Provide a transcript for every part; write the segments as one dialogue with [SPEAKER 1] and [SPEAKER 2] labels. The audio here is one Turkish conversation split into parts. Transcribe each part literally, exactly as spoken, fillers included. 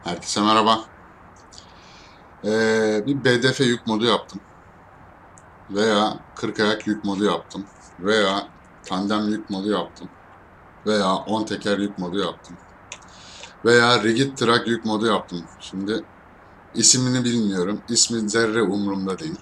[SPEAKER 1] Herkese merhaba. Ee, bir B D F yük modu yaptım. Veya kırk ayak yük modu yaptım. Veya tandem yük modu yaptım. Veya on teker yük modu yaptım. Veya rigid track yük modu yaptım. Şimdi ismini bilmiyorum. İsmi zerre umurumda değil.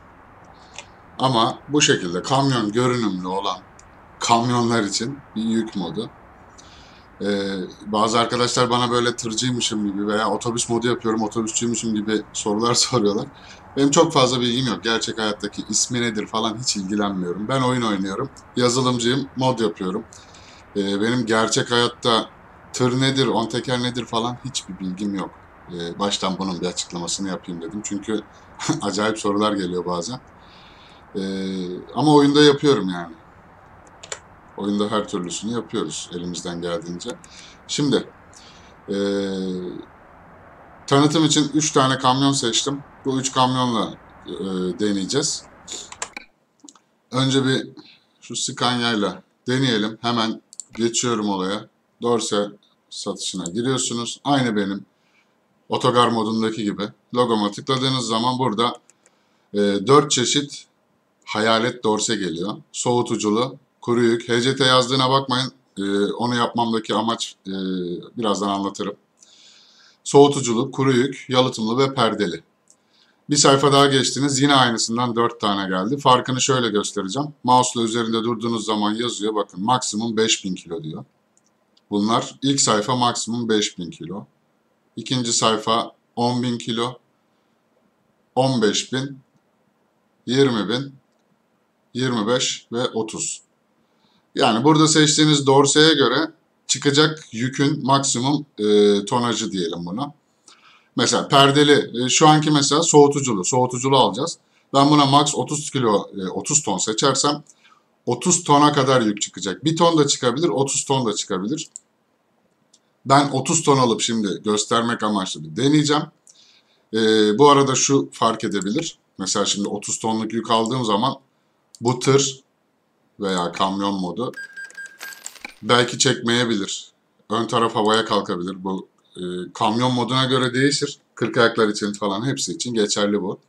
[SPEAKER 1] Ama bu şekilde kamyon görünümlü olan kamyonlar için bir yük modu. Ee, bazı arkadaşlar bana böyle tırcıymışım gibi veya otobüs modu yapıyorum, otobüsçüymüşüm gibi sorular soruyorlar. Benim çok fazla bilgim yok. Gerçek hayattaki ismi nedir falan hiç ilgilenmiyorum. Ben oyun oynuyorum. Yazılımcıyım, mod yapıyorum. Ee, benim gerçek hayatta tır nedir, on teker nedir falan hiçbir bilgim yok. Ee, baştan bunun bir açıklamasını yapayım dedim. Çünkü acayip sorular geliyor bazen. Ee, ama oyunda yapıyorum yani. Oyunda her türlüsünü yapıyoruz elimizden geldiğince. Şimdi ee, tanıtım için üç tane kamyon seçtim. Bu üç kamyonla e, deneyeceğiz. Önce bir şu Scania'yla deneyelim. Hemen geçiyorum olaya. Dorse satışına giriyorsunuz. Aynı benim otogar modundaki gibi. Logoma tıkladığınız zaman burada e, dört çeşit hayalet dorse geliyor. Soğutuculu, kuru yük. H C T yazdığına bakmayın. E, onu yapmamdaki amaç e, birazdan anlatırım. Soğutuculu, kuru yük, yalıtımlı ve perdeli. Bir sayfa daha geçtiniz. Yine aynısından dört tane geldi. Farkını şöyle göstereceğim. Mouse'la üzerinde durduğunuz zaman yazıyor. Bakın maksimum beş bin kilo diyor. Bunlar ilk sayfa maksimum beş bin kilo. İkinci sayfa on bin kilo. on beş bin, yirmi bin, yirmi beş ve otuz. Yani burada seçtiğiniz dorseye göre çıkacak yükün maksimum e, tonajı diyelim buna. Mesela perdeli, e, şu anki mesela soğutuculu, soğutuculu alacağız. Ben buna max otuz kilo, e, otuz ton seçersem otuz tona kadar yük çıkacak. bir ton da çıkabilir, otuz ton da çıkabilir. Ben otuz ton alıp şimdi göstermek amaçlı bir deneyeceğim. E, bu arada şu fark edebilir. Mesela şimdi otuz tonluk yük aldığım zaman bu tır veya kamyon modu belki çekmeyebilir. Ön taraf havaya kalkabilir. Bu e, kamyon moduna göre değişir. kırk ayaklar için falan hepsi için geçerli bu.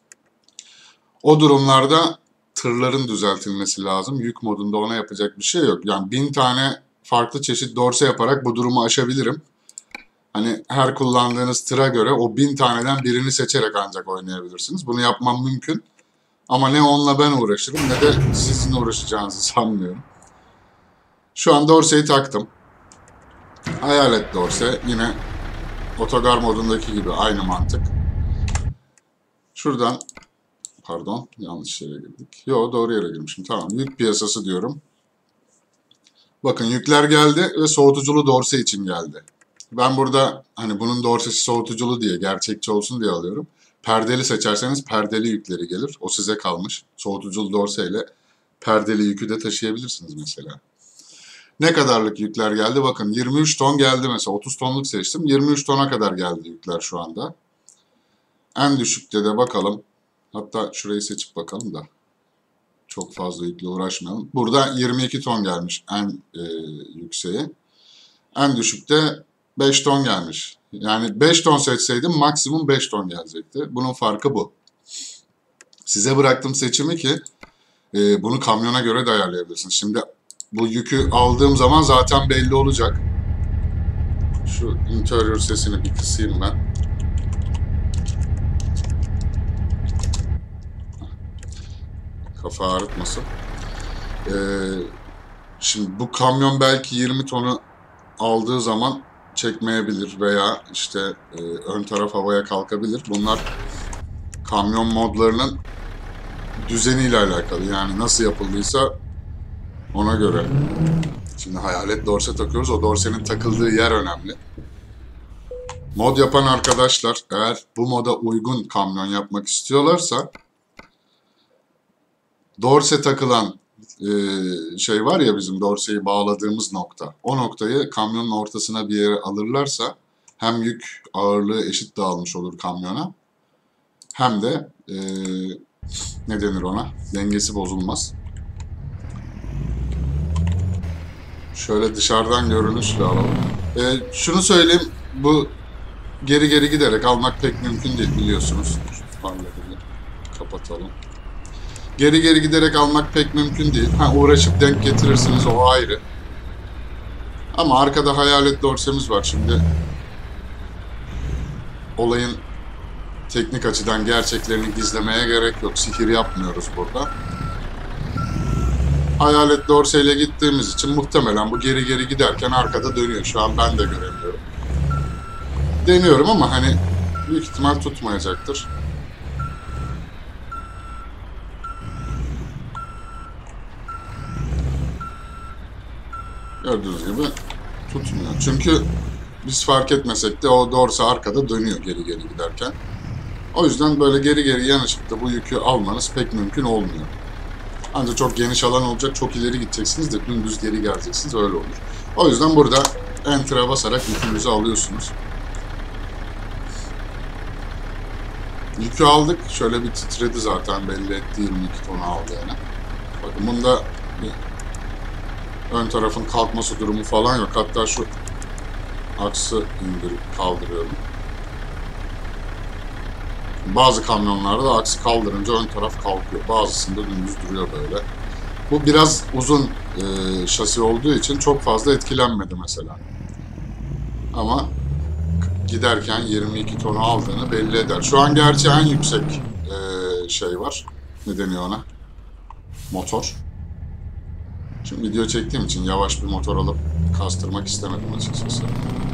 [SPEAKER 1] O durumlarda tırların düzeltilmesi lazım. Yük modunda ona yapacak bir şey yok. Yani bin tane farklı çeşit dorse yaparak bu durumu aşabilirim. Hani her kullandığınız tıra göre o bin taneden birini seçerek ancak oynayabilirsiniz. Bunu yapmam mümkün. Ama ne onunla ben uğraşırım ne de sizin uğraşacağınızı sanmıyorum. Şu an dorseyi taktım. Hayalet dorse yine otogar modundaki gibi aynı mantık. Şuradan pardon yanlış yere girdik. Yo doğru yere girmişim. Tamam yük piyasası diyorum. Bakın yükler geldi ve soğutuculu dorse için geldi. Ben burada hani bunun dorsesi soğutuculu diye gerçekçi olsun diye alıyorum. Perdeli seçerseniz perdeli yükleri gelir. O size kalmış. Soğutuculu dorse ile perdeli yükü de taşıyabilirsiniz mesela. Ne kadarlık yükler geldi? Bakın yirmi üç ton geldi mesela. otuz tonluk seçtim. yirmi üç tona kadar geldi yükler şu anda. En düşükte de bakalım. Hatta şurayı seçip bakalım da. Çok fazla yükle uğraşmayalım. Burada yirmi iki ton gelmiş en e, yükseği. En düşükte beş ton gelmiş. Yani beş ton seçseydim maksimum beş ton gelecekti. Bunun farkı bu. Size bıraktım seçimi ki e, bunu kamyona göre de ayarlayabilirsiniz. Şimdi bu yükü aldığım zaman zaten belli olacak. Şu interior sesini bir kısayım ben. Kafa ağrıtmasın. Ee, şimdi bu kamyon belki yirmi tonu aldığı zaman çekmeyebilir veya işte e, ön taraf havaya kalkabilir. Bunlar kamyon modlarının düzeniyle alakalı. Yani nasıl yapıldıysa ona göre. Şimdi hayalet dorse takıyoruz. O dorsenin takıldığı yer önemli. Mod yapan arkadaşlar eğer bu moda uygun kamyon yapmak istiyorlarsa dorse takılan e, şey var ya bizim dorseyi bağladığımız nokta. O noktayı kamyonun ortasına bir yere alırlarsa hem yük ağırlığı eşit dağılmış olur kamyona hem de e, ne denir ona? Dengesi bozulmaz. Şöyle dışarıdan görünüşle alalım. E, şunu söyleyeyim bu geri geri giderek almak pek mümkün değil biliyorsunuz. Şu farları kapatalım. Geri geri giderek almak pek mümkün değil. Ha, uğraşıp denk getirirsiniz, o ayrı. Ama arkada hayalet dorsemiz var şimdi. Olayın teknik açıdan gerçeklerini gizlemeye gerek yok. Sihir yapmıyoruz burada. Hayalet dorseyle gittiğimiz için muhtemelen bu geri geri giderken arkada dönüyor. Şu an ben de göremiyorum. Deniyorum ama hani büyük ihtimal tutmayacaktır. Gördüğünüz gibi tutmuyor. Çünkü biz fark etmesek de o dorse arkada dönüyor geri geri giderken. O yüzden böyle geri geri yanaşıp da bu yükü almanız pek mümkün olmuyor. Ancak çok geniş alan olacak, çok ileri gideceksiniz de dümdüz geri geleceksiniz, öyle olur. O yüzden burada Enter'a basarak yükünüzü alıyorsunuz. Yükü aldık. Şöyle bir titredi zaten, belli etti yirmi iki tonu aldığını. Bakın bunda ön tarafın kalkması durumu falan yok. Hatta şu aksı indirip kaldırıyorum. Bazı kamyonlarda aksı kaldırınca ön taraf kalkıyor. Bazısında dümdüz duruyor böyle. Bu biraz uzun e, şasi olduğu için çok fazla etkilenmedi mesela. Ama giderken yirmi iki tonu aldığını belli eder. Şu an gerçi en yüksek e, şey var. Ne deniyor ona? Motor. Şimdi video çektiğim için yavaş bir motor alıp kastırmak istemedim açıkçası.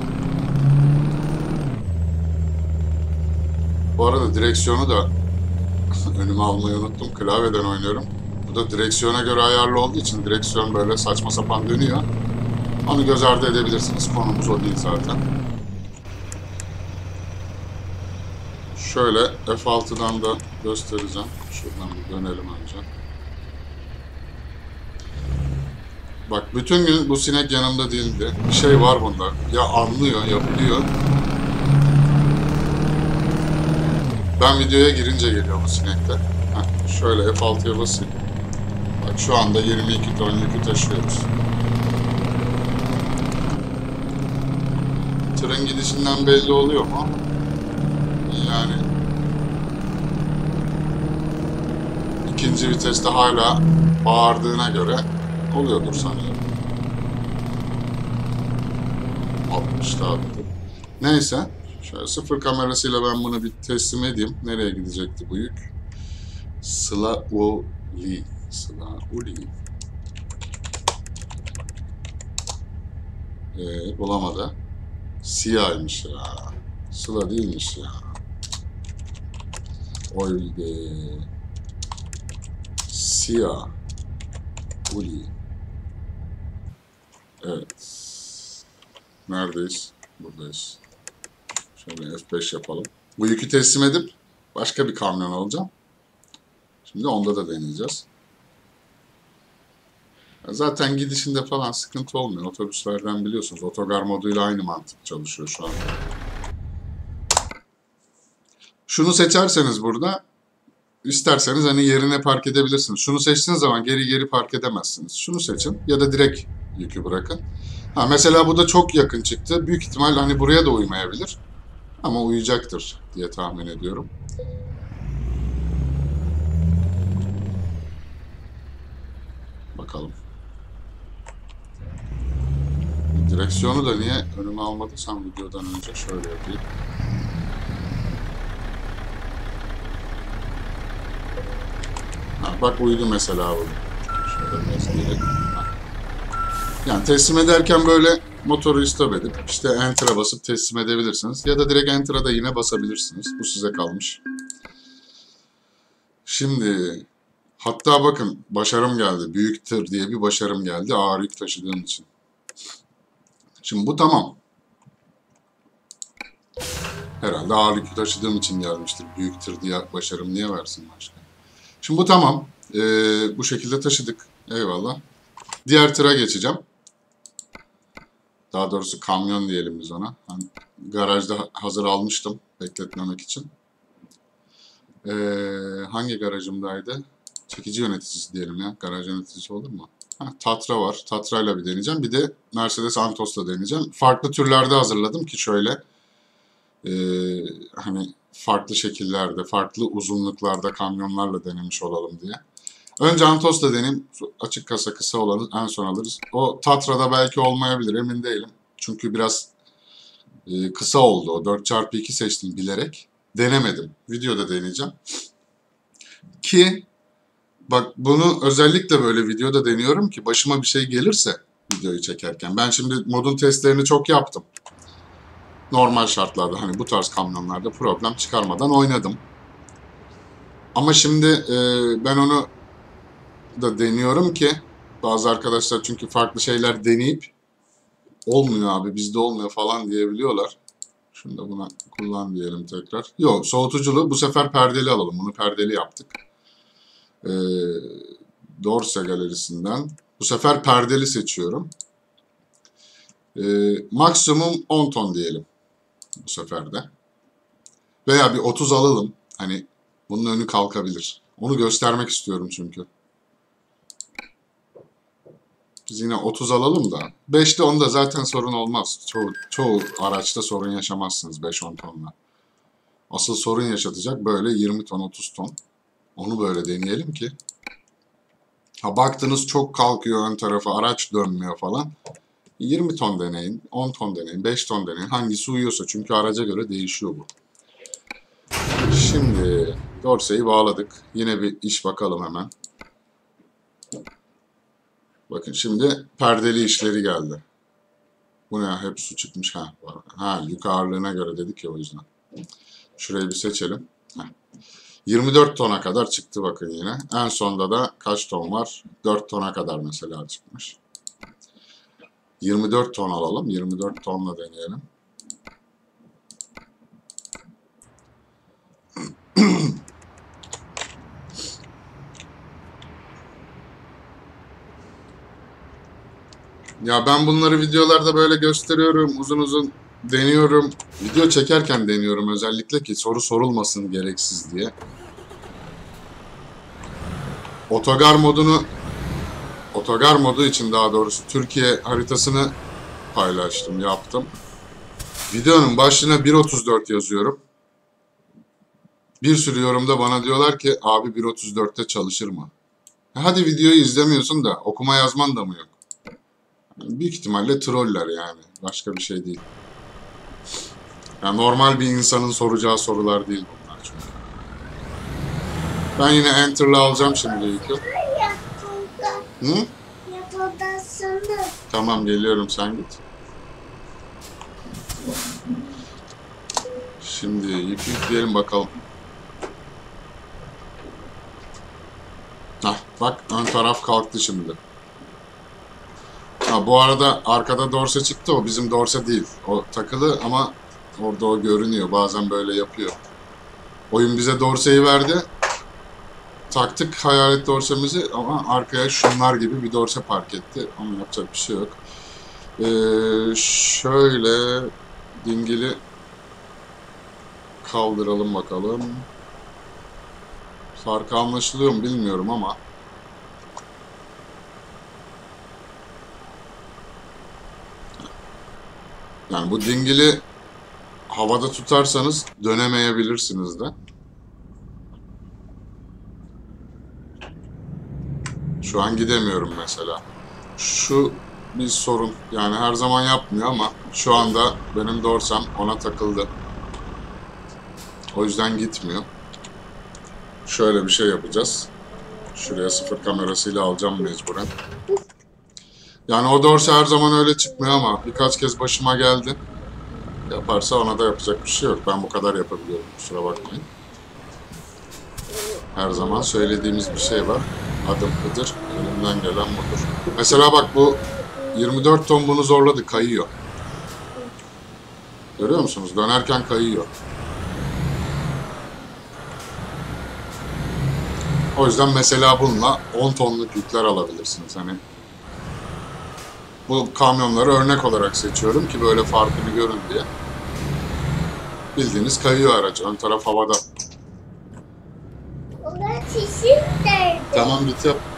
[SPEAKER 1] Bu arada direksiyonu da önüme almayı unuttum. Klavyeden oynuyorum. Bu da direksiyona göre ayarlı olduğu için direksiyon böyle saçma sapan dönüyor. Onu göz ardı edebilirsiniz. Konumuz o değil zaten. Şöyle F altıdan da göstereceğim. Şuradan bir dönelim önce. Bak bütün gün bu sinek yanımda değildi. Bir şey var bunda. Ya anlıyor, yapılıyor. Ben videoya girince geliyor bu sinekte. Heh, şöyle F altıya basayım. Bak şu anda yirmi iki ton yükü taşıyoruz. Tırın gidişinden belli oluyor mu? Yani ikinci viteste hala bağırdığına göre oluyordur sanıyorum. altmışta attı. Neyse. Şöyle sıfır kamerasıyla ben bunu bir teslim edeyim. Nereye gidecekti bu yük? Slauli. Slauli. Ee, bulamadı. Siyahmış ya. Sıla değilmiş ya. Oy be. Siyah. Uli. Evet. Neredeyiz? Buradayız. Şöyle F beş yapalım. Bu yükü teslim edip başka bir kamyon alacağım. Şimdi onda da deneyeceğiz. Zaten gidişinde falan sıkıntı olmuyor. Otobüslerden biliyorsunuz. Otogar moduyla aynı mantık çalışıyor şu an. Şunu seçerseniz burada isterseniz hani yerine park edebilirsiniz. Şunu seçtiğiniz zaman geri geri park edemezsiniz. Şunu seçin ya da direkt yükü bırakın. Ha, mesela bu da çok yakın çıktı. Büyük ihtimal hani buraya da uymayabilir. Ama uyacaktır diye tahmin ediyorum. Bakalım. Direksiyonu da niye önüme almadıysam videodan önce şöyle yapayım. Ha, bak uydu mesela bu. Şöyle biraz diyelim. Yani teslim ederken böyle motoru stop edip işte Enter'a basıp teslim edebilirsiniz. Ya da direkt Enter'a da yine basabilirsiniz. Bu size kalmış. Şimdi hatta bakın başarım geldi. Büyük tır diye bir başarım geldi ağır yük taşıdığım için. Şimdi bu tamam. Herhalde ağır yük taşıdığım için gelmiştir. Büyük tır diye başarım niye versin başka? Şimdi bu tamam. Ee, bu şekilde taşıdık. Eyvallah. Diğer tıra geçeceğim. Daha doğrusu kamyon diyelim biz ona. Ben garajda hazır almıştım bekletmemek için. Ee, hangi garajımdaydı? Çekici yöneticisi diyelim ya. Garaj yöneticisi olur mu? Ha, Tatra var. Tatra'yla bir deneyeceğim. Bir de Mercedes Antos'la deneyeceğim. Farklı türlerde hazırladım ki şöyle e, hani farklı şekillerde, farklı uzunluklarda kamyonlarla denemiş olalım diye. Önce Antos'ta deneyim. Açık kasa kısa olanı en son alırız. O Tatra'da belki olmayabilir, emin değilim. Çünkü biraz e, kısa oldu o. dört çarpı iki seçtim bilerek. Denemedim. Videoda deneyeceğim. Ki bak bunu özellikle böyle videoda deniyorum ki başıma bir şey gelirse videoyu çekerken. Ben şimdi modun testlerini çok yaptım. Normal şartlarda hani bu tarz kamyonlarda problem çıkarmadan oynadım. Ama şimdi e, ben onu da deniyorum ki bazı arkadaşlar çünkü farklı şeyler deneyip olmuyor abi bizde olmuyor falan diyebiliyorlar. Şunu da buna kullan diyelim tekrar. Yok, soğutuculu bu sefer perdeli alalım. Bunu perdeli yaptık. Ee, Dorse galerisinden. Bu sefer perdeli seçiyorum. Ee, maksimum on ton diyelim bu sefer de. Veya bir otuz alalım. Hani bunun önü kalkabilir. Onu göstermek istiyorum çünkü. Biz yine otuz alalım da. beşte onda zaten sorun olmaz. Çoğu, çoğu araçta sorun yaşamazsınız beş on tonla. Asıl sorun yaşatacak böyle yirmi ton otuz ton. Onu böyle deneyelim ki. Ha baktınız çok kalkıyor ön tarafa araç dönmüyor falan. yirmi ton deneyin, on ton deneyin, beş ton deneyin. Hangisi uyuyorsa çünkü araca göre değişiyor bu. Şimdi dorseyi bağladık. Yine bir iş bakalım hemen. Bakın şimdi perdeli işleri geldi. Bu ne? Hep su çıkmış. Ha, ha yük ağırlığına göre dedik ya o yüzden. Şurayı bir seçelim. Heh. yirmi dört tona kadar çıktı bakın yine. En sonda da kaç ton var? dört tona kadar mesela çıkmış. yirmi dört ton alalım. yirmi dört tonla deneyelim. Ya ben bunları videolarda böyle gösteriyorum. Uzun uzun deniyorum. Video çekerken deniyorum özellikle ki soru sorulmasın gereksiz diye. Otogar modunu Otogar modu için daha doğrusu Türkiye haritasını paylaştım, yaptım. Videonun başlığına bir otuz dört yazıyorum. Bir sürü yorumda bana diyorlar ki abi bir otuz dörtte çalışır mı? Hadi videoyu izlemiyorsun da okuma yazman da mı yok? Büyük ihtimalle troller yani. Başka bir şey değil. Yani normal bir insanın soracağı sorular değil bunlar çünkü. Ben yine Enter'la alacağım şimdi ilk yıl. Hı? Tamam geliyorum sen git. Şimdi yük yükleyelim bakalım. Hah, bak ön taraf kalktı şimdi. Ha, bu arada arkada dorse çıktı, o bizim dorse değil. O takılı ama orada o görünüyor. Bazen böyle yapıyor. Oyun bize dorseyi verdi. Taktık hayalet dorsemizi ama arkaya şunlar gibi bir dorse park etti. Ama yapacak bir şey yok. Ee, şöyle dingili kaldıralım bakalım. Farkı anlaşılıyor mu bilmiyorum ama. Yani bu dingili havada tutarsanız dönemeyebilirsiniz de. Şu an gidemiyorum mesela. Şu bir sorun. Yani her zaman yapmıyor ama şu anda benim dorsem ona takıldı. O yüzden gitmiyor. Şöyle bir şey yapacağız. Şuraya sıfır kamerasıyla alacağım mecburen. Yani o dorse her zaman öyle çıkmıyor ama birkaç kez başıma geldi. Yaparsa ona da yapacak bir şey yok. Ben bu kadar yapabiliyorum. Kusura bakmayın. Her zaman söylediğimiz bir şey var. Adım Hıdır. Elimden gelen budur. Mesela bak bu yirmi dört ton bunu zorladı. Kayıyor. Görüyor musunuz? Dönerken kayıyor. O yüzden mesela bununla on tonluk yükler alabilirsiniz. Hani bu kamyonları örnek olarak seçiyorum ki böyle farkını görün diye. Bildiğiniz kayıyor araç. Ön taraf havada.
[SPEAKER 2] Ulan çişim nerede?
[SPEAKER 1] Tamam git yap.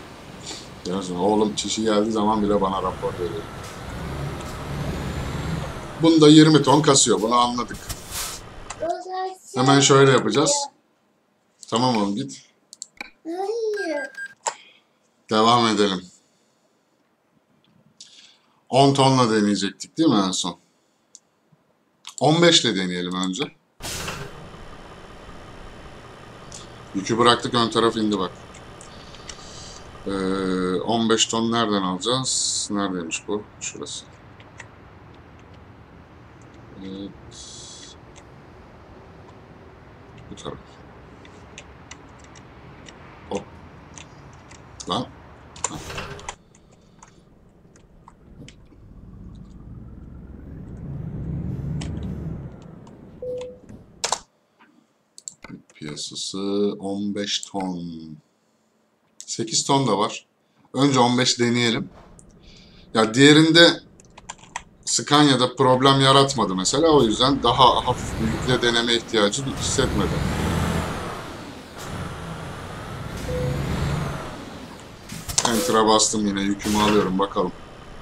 [SPEAKER 1] Diyorsun, oğlum çişi geldiği zaman bile bana rapor veriyor. Bunda yirmi ton kasıyor. Bunu anladık. Hemen şöyle yapacağız. Tamam oğlum git.
[SPEAKER 2] Hayır.
[SPEAKER 1] Devam edelim. on tonla deneyecektik değil mi en son? on beş ile deneyelim önce. Yükü bıraktık, ön taraf indi bak. Ee, on beş ton nereden alacağız? Neredeymiş bu? Şurası. Evet. Bu taraf. Hop. Lan. Ha. Piyasası on beş ton. sekiz ton da var. Önce on beş deneyelim. Ya diğerinde Scania'da problem yaratmadı mesela. O yüzden daha hafif bir yükle deneme ihtiyacı hissetmedim. Enter'a bastım yine. Yükümü alıyorum. Bakalım.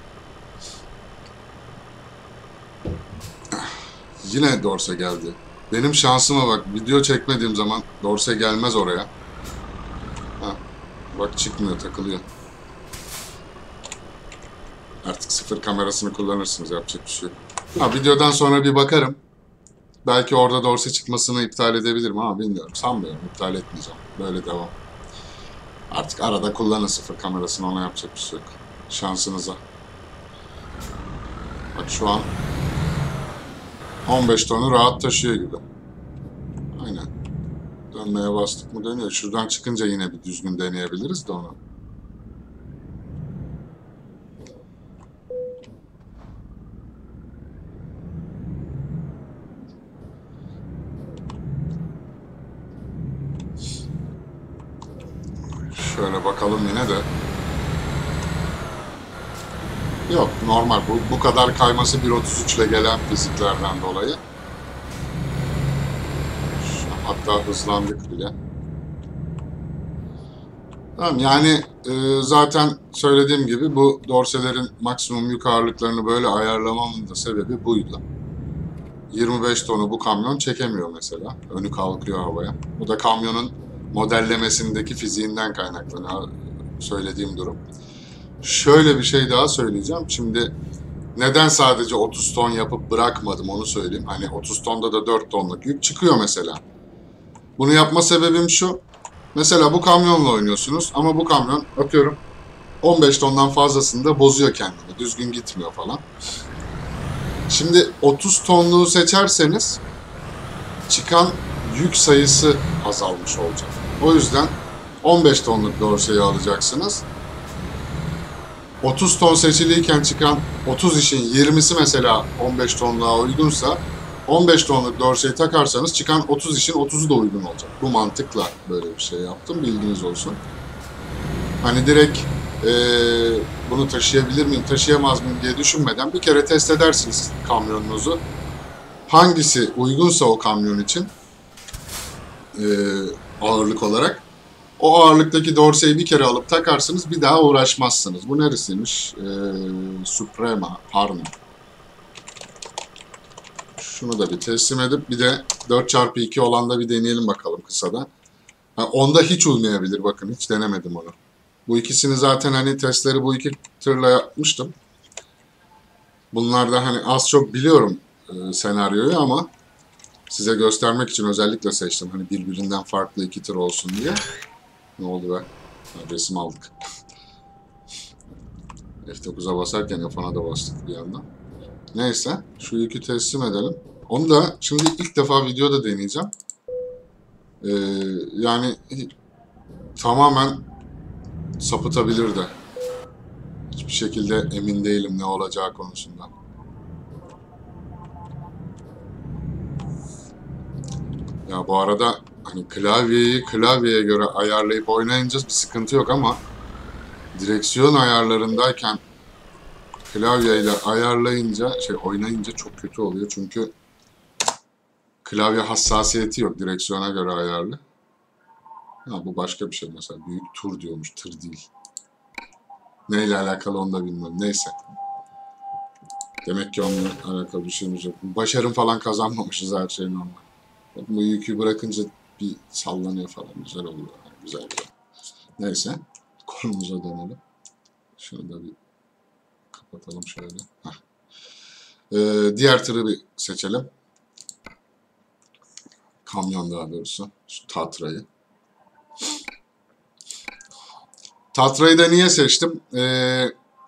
[SPEAKER 1] Yine dorse geldi. Benim şansıma bak. Video çekmediğim zaman dorse gelmez oraya. Ha, bak çıkmıyor. Takılıyor. Artık sıfır kamerasını kullanırsınız. Yapacak bir şey yok. Ha, videodan sonra bir bakarım. Belki orada dorse çıkmasını iptal edebilirim ama bilmiyorum. Sanmıyorum. İptal etmeyeceğim. Böyle devam. Artık arada kullanın sıfır kamerasını. Ona yapacak bir şey yok. Şansınıza. Bak şu an on beş tonu rahat taşıyor gibi. Aynen. Dönmeye bastık mı dönüyor. Şuradan çıkınca yine bir düzgün deneyebiliriz de onu. Şöyle bakalım yine de. Yok normal. Bu, bu kadar kayması bir otuz üç ile gelen fiziklerden dolayı. Şu, hatta hızlandık bile. Tamam yani e, zaten söylediğim gibi bu dorselerin maksimum yük ağırlıklarını böyle ayarlamamın da sebebi buydu. yirmi beş tonu bu kamyon çekemiyor mesela. Önü kalkıyor havaya. Bu da kamyonun modellemesindeki fiziğinden kaynaklanıyor söylediğim durum. Şöyle bir şey daha söyleyeceğim. Şimdi neden sadece otuz ton yapıp bırakmadım onu söyleyeyim. Hani otuz tonda da dört tonluk yük çıkıyor mesela. Bunu yapma sebebim şu. Mesela bu kamyonla oynuyorsunuz ama bu kamyon atıyorum on beş tondan fazlasını bozuyor kendini. Düzgün gitmiyor falan. Şimdi otuz tonluğu seçerseniz çıkan yük sayısı azalmış olacak. O yüzden on beş tonluk dorseyi alacaksınız. otuz ton seçiliyken çıkan otuz işin yirmisi mesela on beş tonluğa uygunsa on beş tonluk dorseyi takarsanız çıkan otuz işin otuzu da uygun olacak. Bu mantıkla böyle bir şey yaptım. Bilginiz olsun. Hani direkt ee, bunu taşıyabilir miyim, taşıyamaz mıyım diye düşünmeden bir kere test edersiniz kamyonunuzu. Hangisi uygunsa o kamyon için ee, ağırlık olarak o ağırlıktaki dorseyi bir kere alıp takarsınız, bir daha uğraşmazsınız. Bu neresiymiş? Ee, Suprema, Harman. Şunu da bir teslim edip bir de dört çarpı iki olan da bir deneyelim bakalım kısada. Ha, onda hiç uymayabilir bakın, hiç denemedim onu. Bu ikisini zaten hani testleri bu iki tırla yapmıştım. Bunlar da hani az çok biliyorum e, senaryoyu ama size göstermek için özellikle seçtim. Hani birbirinden farklı iki tır olsun diye. Ne oldu be? Ha, resim aldık. F dokuza basarken F ona da bastık bir yandan. Neyse. Şu yükü teslim edelim. Onu da şimdi ilk defa videoda deneyeceğim. Ee, yani tamamen sapıtabilir de. Hiçbir şekilde emin değilim ne olacağı konusunda. Ya bu arada hani klavyeyi klavyeye göre ayarlayıp oynayınca bir sıkıntı yok ama direksiyon ayarlarındayken klavyeyle ayarlayınca, şey oynayınca çok kötü oluyor çünkü klavye hassasiyeti yok direksiyona göre ayarlı. Ha, bu başka bir şey mesela büyük tur diyormuş, tır değil. Neyle alakalı onu da bilmiyorum. Neyse. Demek ki onunla alakalı bir şeyimiz yok. Başarım falan kazanmamışız, her şey normal. Bu yükü bırakınca bir sallanıyor falan. Güzel oluyor. Yani güzel güzel. Neyse. Konumuza dönelim. Şunu da bir kapatalım şöyle. Heh. Ee, diğer tırı bir seçelim. Kamyon daha doğrusu. Şu Tatra'yı. Tatra'yı da niye seçtim? Ee,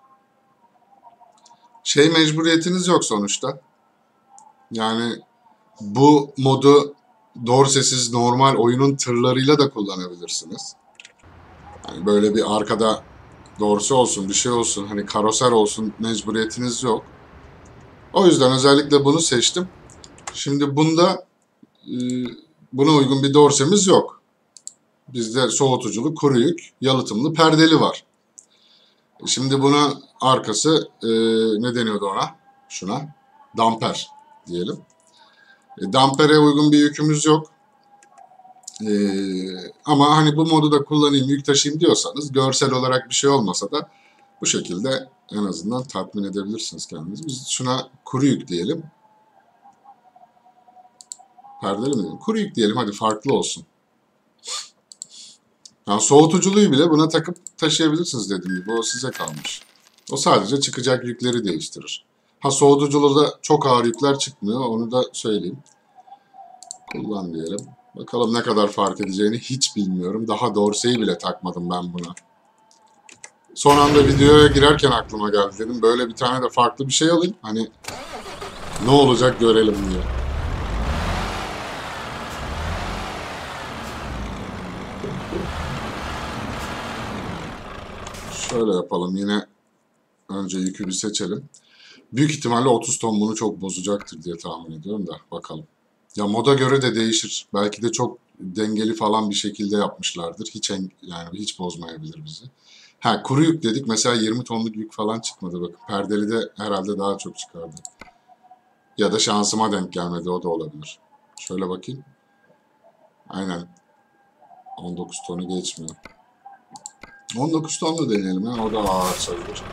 [SPEAKER 1] şey mecburiyetiniz yok sonuçta. Yani bu modu dorsesiz normal oyunun tırlarıyla da kullanabilirsiniz. Yani böyle bir arkada dorse olsun, bir şey olsun, hani karoser olsun mecburiyetiniz yok. O yüzden özellikle bunu seçtim. Şimdi bunda e, buna uygun bir dorsemiz yok. Bizde soğutuculu, kuru yük, yalıtımlı, perdeli var. Şimdi buna arkası e, ne deniyordu ona? Şuna damper diyelim. E, dampere uygun bir yükümüz yok. E, ama hani bu modu da kullanayım, yük taşıyayım diyorsanız görsel olarak bir şey olmasa da bu şekilde en azından tatmin edebilirsiniz kendinizi. Biz şuna kuru yük diyelim. Perdeli mi diyelim? Kuru yük diyelim, hadi farklı olsun. Yani soğutuculuğu bile buna takıp taşıyabilirsiniz dediğim gibi. O size kalmış. O sadece çıkacak yükleri değiştirir. Ha, soğutuculuğu da çok ağır yükler çıkmıyor. Onu da söyleyeyim. Kullan diyelim. Bakalım ne kadar fark edeceğini hiç bilmiyorum. Daha dorseyi bile takmadım ben buna. Son anda videoya girerken aklıma geldi, dedim. Böyle bir tane de farklı bir şey alayım. Hani ne olacak görelim diye. Şöyle yapalım. Yine önce yükü bir seçelim. Büyük ihtimalle otuz ton bunu çok bozacaktır diye tahmin ediyorum da bakalım. Ya moda göre de değişir. Belki de çok dengeli falan bir şekilde yapmışlardır. Hiç en, yani hiç bozmayabilir bizi. Ha, kuru yük dedik. Mesela yirmi tonluk yük falan çıkmadı bakın. Perdeli de herhalde daha çok çıkardı. Ya da şansıma denk gelmedi, o da olabilir. Şöyle bakayım. Aynen. on dokuz tonu geçmiyor. on dokuz tonlu deneyelim ya. O da ağır sayılır.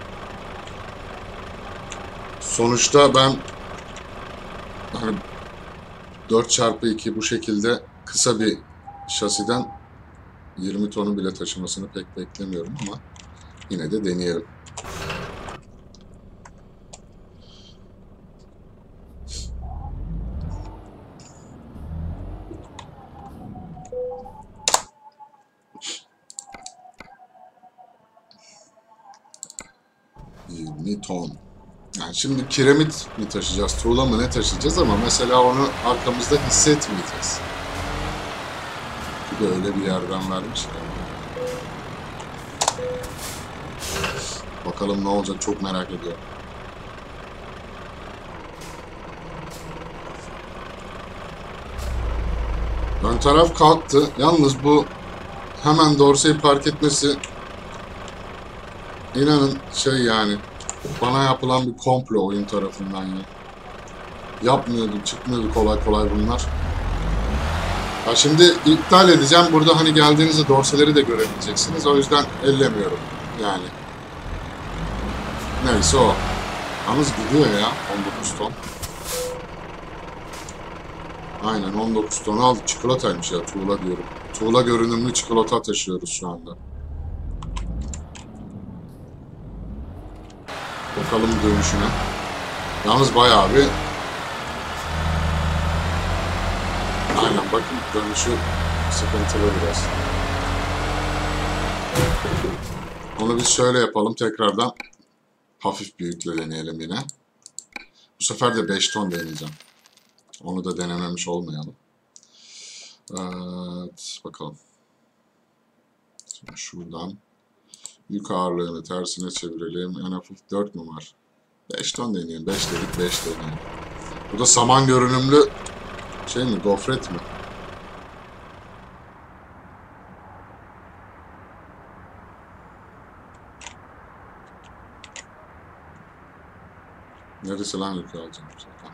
[SPEAKER 1] Sonuçta ben hani dört çarpı iki bu şekilde kısa bir şasiden yirmi tonu bile taşımasını pek beklemiyorum ama yine de deneyelim. yirmi ton. Yani şimdi kiremit mi taşıyacağız, tuğla mı ne taşıyacağız, ama mesela onu arkamızda hissetmeyeceğiz. Bir de öyle bir yerden vermiş ki. Bakalım ne olacak, çok merak ediyorum. Ön taraf kalktı. Yalnız bu hemen dorseyi park etmesi, inanın şey yani, bana yapılan bir komplo oyun tarafından ya. Yapmıyordu, çıkmıyordu kolay kolay bunlar. Ya şimdi iptal edeceğim. Burada hani geldiğinizde dorseleri de görebileceksiniz. O yüzden ellemiyorum yani. Neyse o. Yalnız gidiyor ya on dokuz ton. Aynen on dokuz ton aldık. Çikolataymış ya, tuğla diyorum. Tuğla görünümlü çikolata taşıyoruz şu anda. Bakalım dönüşüne. Yalnız bayağı bir... Aynen bakın, dönüşü sıkıntılı biraz. Onu biz şöyle yapalım tekrardan. Hafif bir yükle deneyelim yine. Bu sefer de beş ton deneyeceğim. Onu da denememiş olmayalım. Evet, bakalım. Şimdi şuradan yük ağırlığını tersine çevirelim. En hafif dört mü var? beş ton deneyelim. beş dedik, beş deneyelim. Bu da saman görünümlü şey mi? Gofret mi? Neresi lan yük alacağım zaten?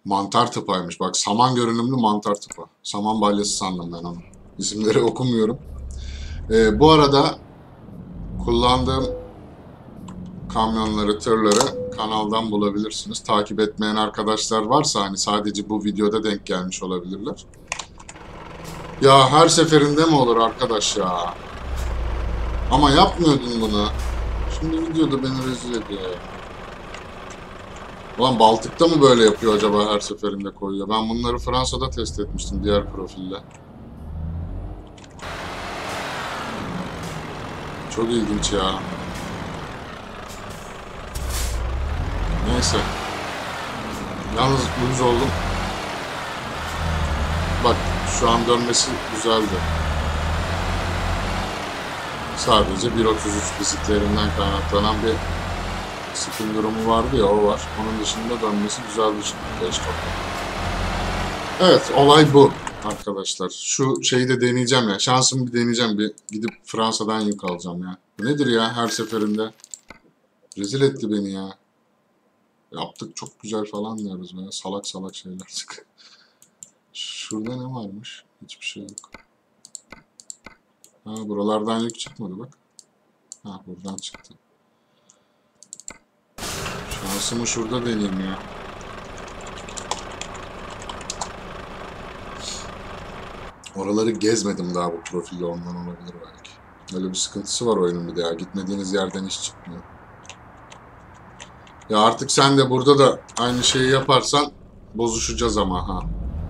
[SPEAKER 1] Mantar tıpaymış. Bak, saman görünümlü mantar tıpa. Saman balyası sandım ben onu. İsimleri okumuyorum. Ee, bu arada kullandığım kamyonları, tırları kanaldan bulabilirsiniz. Takip etmeyen arkadaşlar varsa hani sadece bu videoda denk gelmiş olabilirler. Ya her seferinde mi olur arkadaş ya? Ama yapmıyordun bunu. Şimdi videoda beni rezil ediyor. Ulan Baltık'ta mı böyle yapıyor acaba, her seferinde koyuyor? Ben bunları Fransa'da test etmiştim diğer profille. Çok ilginç ya. Neyse. Yalnız uyuz oldum. Bak, şu an dönmesi güzeldi. Sadece bir otuz üç bisiklerimden kaynaklanan bir spin durumu vardı ya, o var. Onun dışında dönmesi güzeldi şimdi beş top. Evet, olay bu arkadaşlar. Şu şeyi de deneyeceğim ya. Şansımı bir deneyeceğim. Bir gidip Fransa'dan yük alacağım ya. Bu nedir ya her seferinde? Rezil etti beni ya. Yaptık çok güzel falan diyoruz böyle. Salak salak şeyler çık. Şurada ne varmış? Hiçbir şey yok. Ha, buralardan yük çıkmadı bak. Ha, buradan çıktı. Şansımı şurada deneyeyim ya. Oraları gezmedim daha bu profilde, ondan olabilir belki. Öyle bir sıkıntısı var oyunun bir de ya. Gitmediğiniz yerden hiç çıkmıyor. Ya artık sen de burada da aynı şeyi yaparsan bozuşacağız ama ha.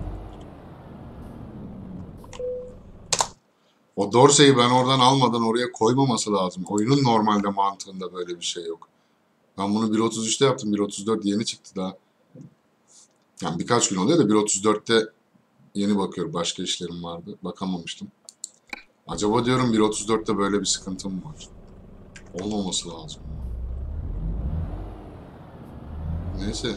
[SPEAKER 1] O Dorsey'i ben oradan almadan oraya koymaması lazım. Oyunun normalde mantığında böyle bir şey yok. Ben bunu bir otuz üçte yaptım. bir otuz dört yeni çıktı daha. Yani birkaç gün oluyor da bir otuz dörtte yeni bakıyorum. Başka işlerim vardı. Bakamamıştım. Acaba diyorum bir otuz dörtte böyle bir sıkıntım var. Olmaması lazım. Neyse.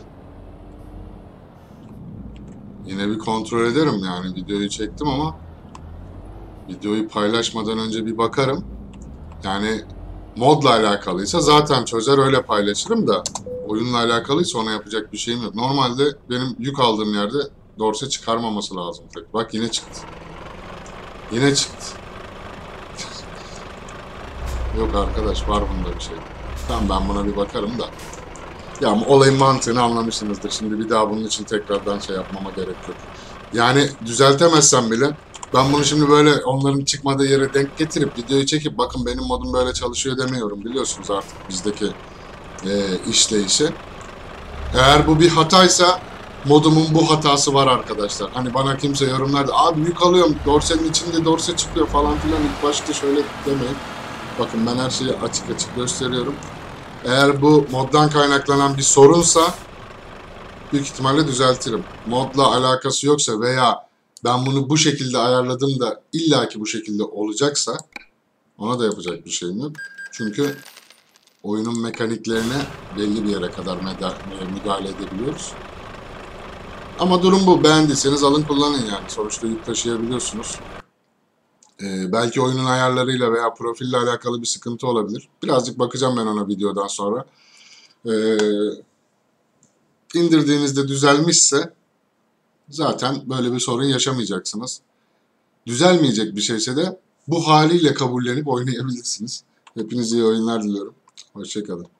[SPEAKER 1] Yine bir kontrol ederim yani. Videoyu çektim ama videoyu paylaşmadan önce bir bakarım. Yani modla alakalıysa zaten çözer öyle paylaşırım da oyunla alakalıysa ona yapacak bir şeyim yok. Normalde benim yük aldığım yerde dorse çıkarmaması lazım. Bak yine çıktı. Yine çıktı. Yok arkadaş, var bunda bir şey. Tamam, ben buna bir bakarım da. Ya olayın mantığını anlamışsınızdır. Şimdi bir daha bunun için tekrardan şey yapmama gerek yok. Yani düzeltemezsem bile ben bunu şimdi böyle onların çıkmadığı yere denk getirip videoyu çekip bakın benim modum böyle çalışıyor demiyorum. Biliyorsunuz artık bizdeki e, işleyişi. Eğer bu bir hataysa modumun bu hatası var arkadaşlar. Hani bana kimse yorumlarda abi yük alıyorum, dorsenin içinde dorse çıkıyor falan filan, ilk başta şöyle demeyin. Bakın ben her şeyi açık açık gösteriyorum. Eğer bu moddan kaynaklanan bir sorunsa büyük ihtimalle düzeltirim. Modla alakası yoksa veya ben bunu bu şekilde ayarladım da illaki bu şekilde olacaksa ona da yapacak bir şeyim yok. Çünkü oyunun mekaniklerine belli bir yere kadar müdahale edebiliyoruz. Ama durum bu. Beğendiyseniz alın kullanın yani. Sonuçta yük taşıyabiliyorsunuz. Ee, belki oyunun ayarlarıyla veya profille alakalı bir sıkıntı olabilir. Birazcık bakacağım ben ona videodan sonra. Ee, indirdiğinizde düzelmişse zaten böyle bir sorun yaşamayacaksınız. Düzelmeyecek bir şeyse de bu haliyle kabullenip oynayabilirsiniz. Hepinize iyi oyunlar diliyorum. Hoşça kalın.